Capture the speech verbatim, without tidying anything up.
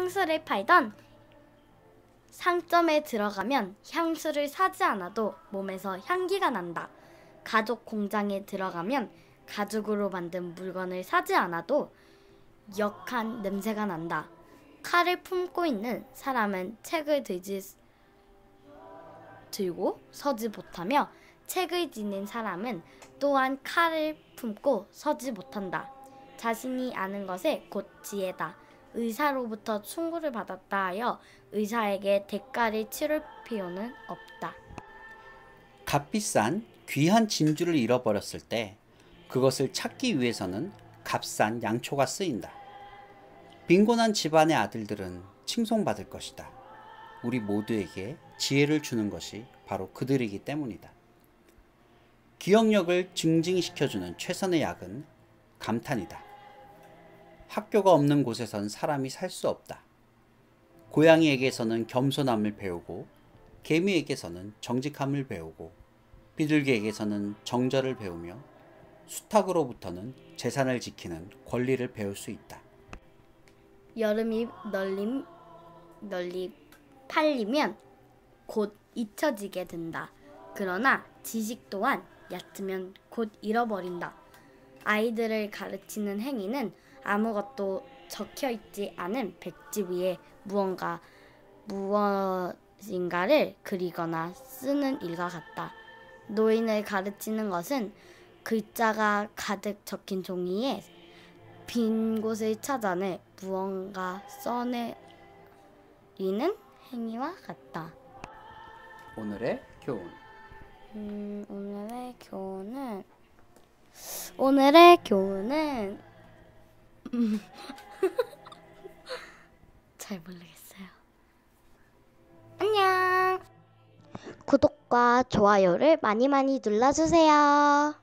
향수를 팔던 상점에 들어가면 향수를 사지 않아도 몸에서 향기가 난다. 가죽 공장에 들어가면 가죽으로 만든 물건을 사지 않아도 역한 냄새가 난다. 칼을 품고 있는 사람은 책을 들지, 들고 서지 못하며 책을 지닌 사람은 또한 칼을 품고 서지 못한다. 자신이 아는 것에 곧 지혜다. 의사로부터 충고를 받았다 하여 의사에게 대가를 치를 필요는 없다. 값비싼 귀한 진주를 잃어버렸을 때 그것을 찾기 위해서는 값싼 양초가 쓰인다. 빈곤한 집안의 아들들은 칭송받을 것이다. 우리 모두에게 지혜를 주는 것이 바로 그들이기 때문이다. 기억력을 증진시켜주는 최선의 약은 감탄이다. 학교가 없는 곳에선 사람이 살 수 없다. 고양이에게서는 겸손함을 배우고 개미에게서는 정직함을 배우고 비둘기에게서는 정절을 배우며 수탉으로부터는 재산을 지키는 권리를 배울 수 있다. 여름이 널리, 널리 팔리면 곧 잊혀지게 된다. 그러나 지식 또한 얕으면 곧 잃어버린다. 아이들을 가르치는 행위는 아무것도 적혀있지 않은 백지 위에 무언가, 무엇인가를 그리거나 쓰는 일과 같다. 노인을 가르치는 것은 글자가 가득 적힌 종이에 빈 곳을 찾아내 무언가 써내리는 행위와 같다. 오늘의 교훈. 음, 오늘의 교훈은 오늘의 교훈은 음, 잘 모르겠어요. 안녕. 구독과 좋아요를 많이 많이 눌러주세요.